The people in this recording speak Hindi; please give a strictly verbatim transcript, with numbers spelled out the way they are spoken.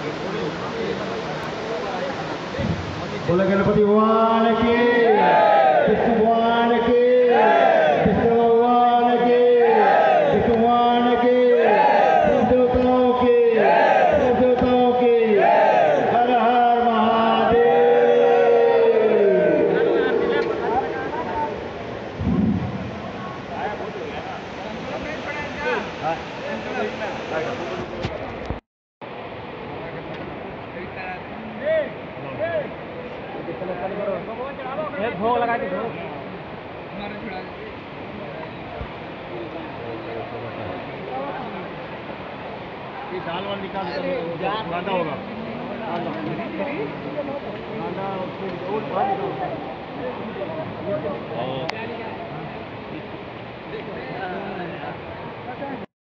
बोले गणपति भगवान की, विष्णु भगवान की, विष्णु भगवान की, विष्णु भगवान की, सब देवताओं की, सब देवताओं की, हर हर महादेव। एक भोग लगा के भोग ये दाल वाल निकाल गांदा होगा गांदा उसको बाहर निकाल।